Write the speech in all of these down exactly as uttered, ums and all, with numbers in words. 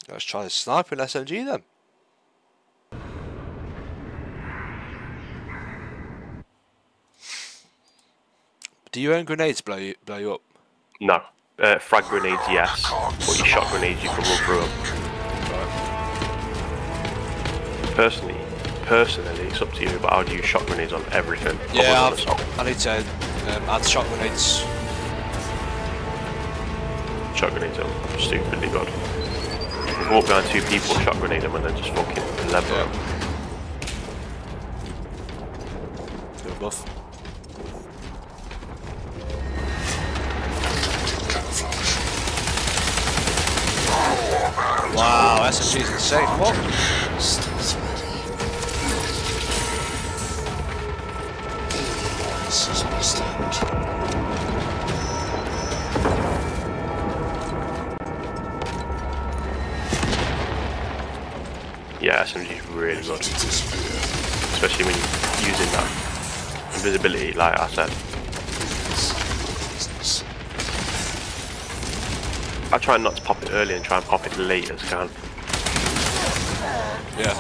Let's try the sniper and S M G then. Do your own grenades blow you, blow you up? No. Uh, frag grenades, yes. But your shot grenades, you can run through them. Right. Personally, personally, it's up to you, but I would use shot grenades on everything. Yeah, on I've, I need to um, add shot grenades. Shot grenades are stupidly good. You can walk behind two people, shot grenade them, and then just fucking level Yeah. them. Good buff. Wow, S M G's insane. What? Yeah, S M G is really good. Especially when you're using that invisibility, like I said. I try not to pop it early and try and pop it late as I can. Yeah.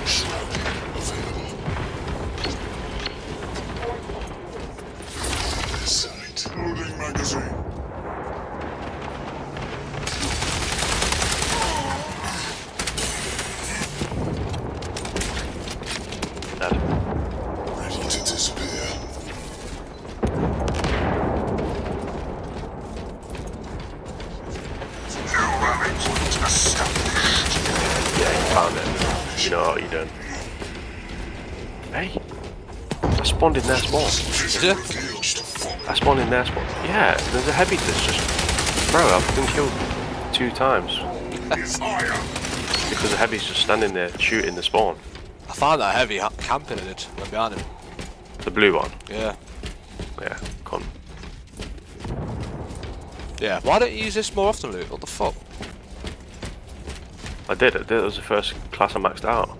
Loading magazine. Dead. Ready to disappear. Yeah, you found it. You know what you're doing. Hey, I spawned in their spawn. Is it? I spawned in their spawn. Yeah, there's a heavy that's just... Bro, I've been killed two times. Because the heavy's just standing there shooting the spawn. I found that heavy ha camping in it. Went behind him. The blue one. Yeah. Yeah, con. Yeah. Why don't you use this more often, Luke? What the fuck? I did, I did. It was the first class I maxed out.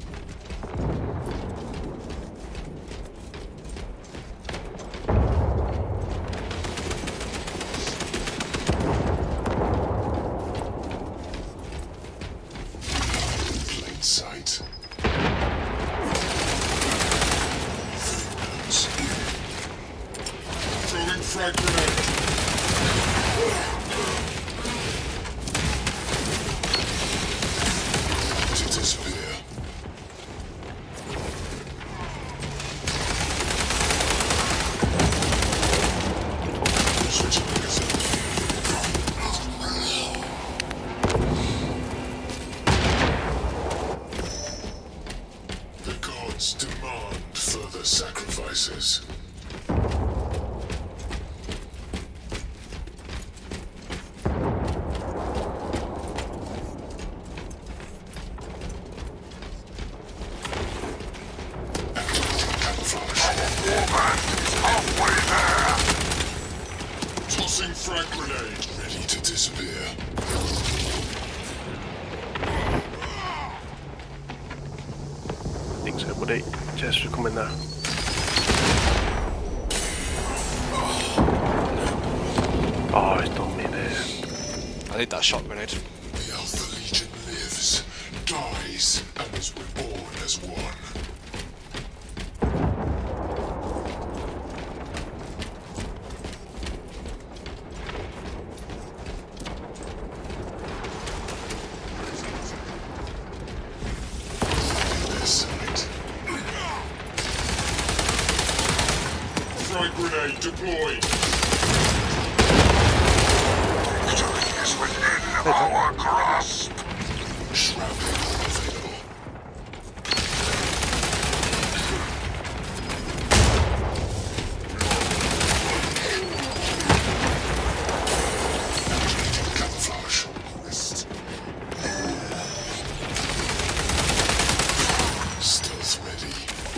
Plain sight. Throwing frag grenade. To disappear. Switching magazine. The gods demand further sacrifices. Tossing frag grenade. Ready to disappear. I think so, buddy. Just for coming there. Oh, it's done me there. I need that shot grenade. The Alpha Legion lives, dies, and is reborn as one. This sight. Frag grenade deployed. Victory is within our grasp. Shrouding available. Camouflage. Wrist. Stealth ready.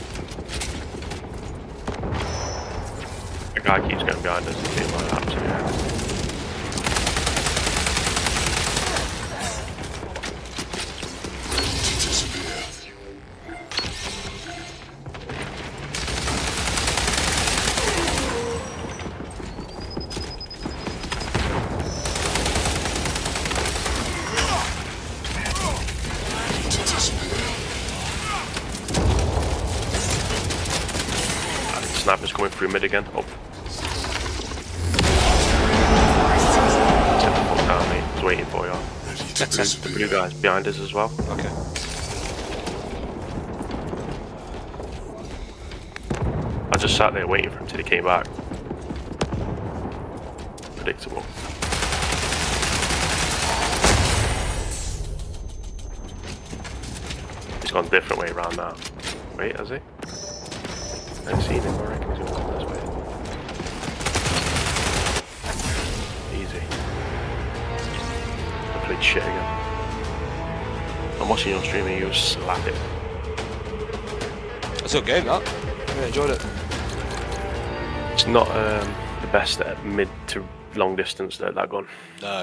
The guy keeps going behind us and being like that, so yeah. To disappear. sniper's coming through mid again. Up. Sit the fuck down, mate. He's waiting for you. The blue guy's behind us as well. Okay. I just sat there waiting for him till he came back. Predictable. He's gone a different way around now. Wait, has he? I haven't seen him, I reckon he's gonna come this way. Easy. I played shit again. I'm watching your stream and you slap it. It's a good game, that. I really enjoyed it. It's not um, the best at mid to long distance, that, that gun. No.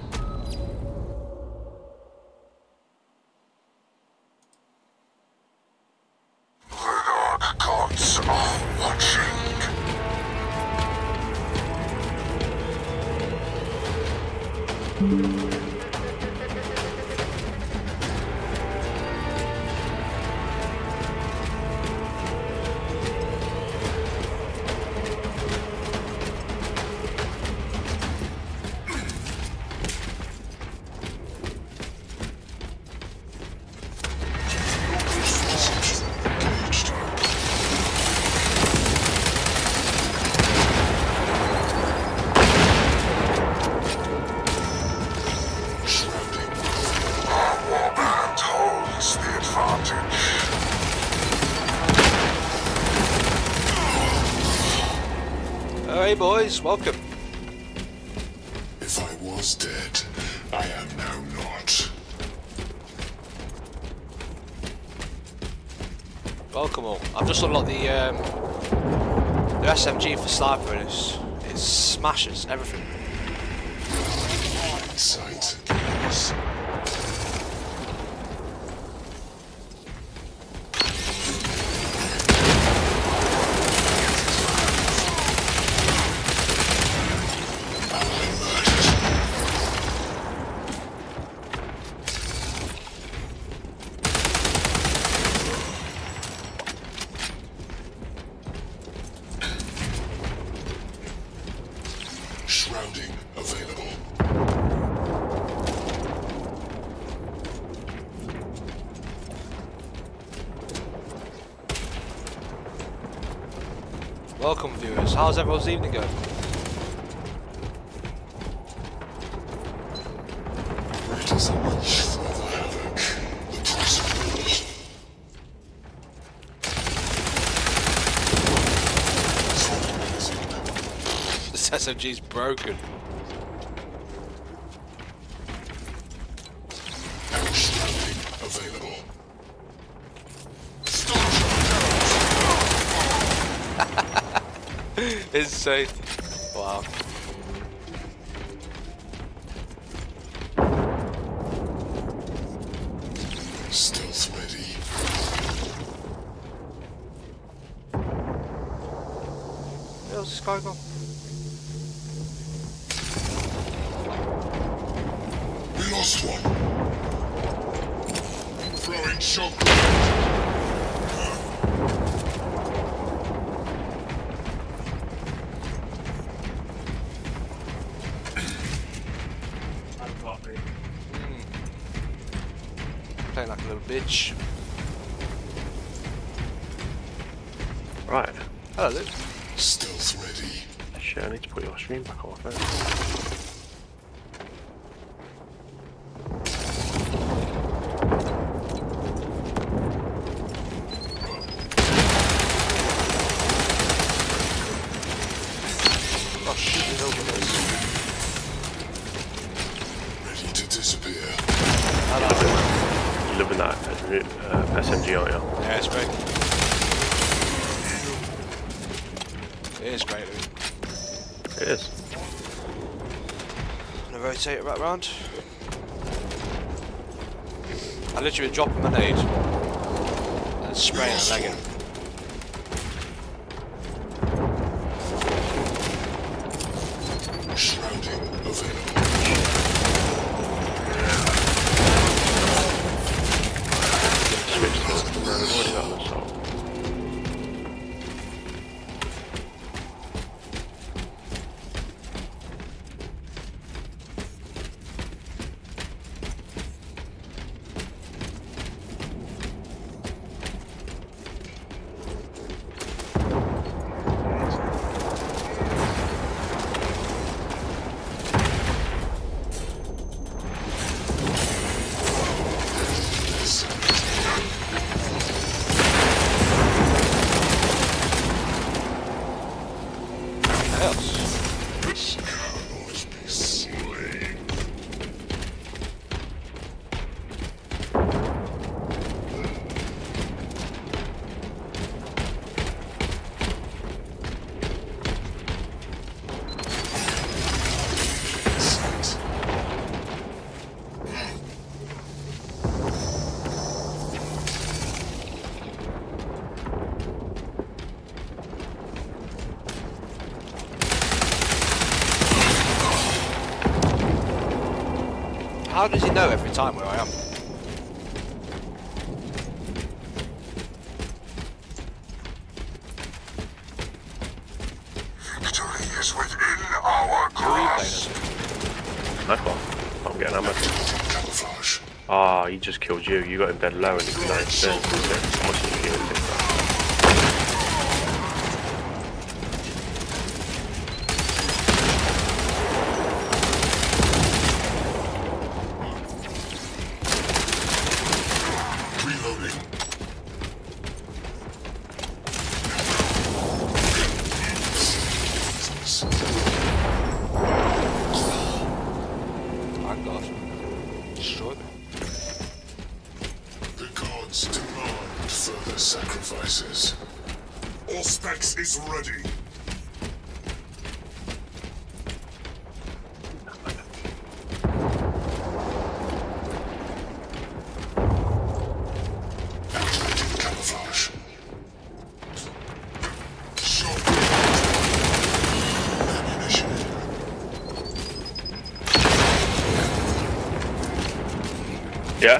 The dark gods are watching. Hey boys, welcome. If I was dead, I am now not. Welcome all. I've just unlocked the um, the S M G for sniper and it's, it smashes everything. Sight kills. Shrouding available. Welcome viewers. How's everyone's evening going? Let us unleash further havoc. The price of war. This S M G's broken. Shrouding available. Insane. Wow. Stealth ready. Where's this guy gone? We lost one. Throwing shock grenade. Playing like a little bitch. Right. Hello, Luke. Stealth ready. Shit, I need to put your stream back on first. Oh shit, he's over this. Ready to disappear. Hello. You loving that uh, S M G, aren't you? Yeah, it's great. It is great, Luke. It is. I'm gonna rotate it right round. I literally drop him a nade and spray and leg it. Shrouding available. Switch to it. I've already got an assault. how does he know every time where I am? Victory is within our Who are you playing grasp. as? Nice one. I'm getting ammo. Camouflage. Ah, he just killed you. You got him dead low and he's nice. Then how much did you give him? Reloading. Thank God. Destroyed me. The gods demand further sacrifices. Auspex is ready. Activating camouflage. Shot. Ammunition. Yeah.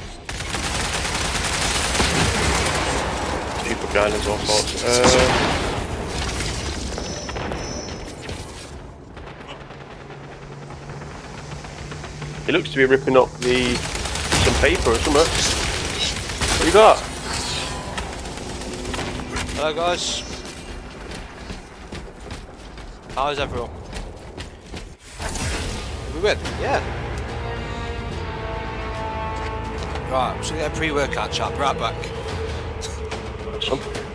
Stupid guidance all sorts. Uh, he looks to be ripping up the some paper or something. What you got? Hello guys. How is everyone? Did we win? Yeah. Right, I'm just gonna get a pre-workout chat, right back. Something.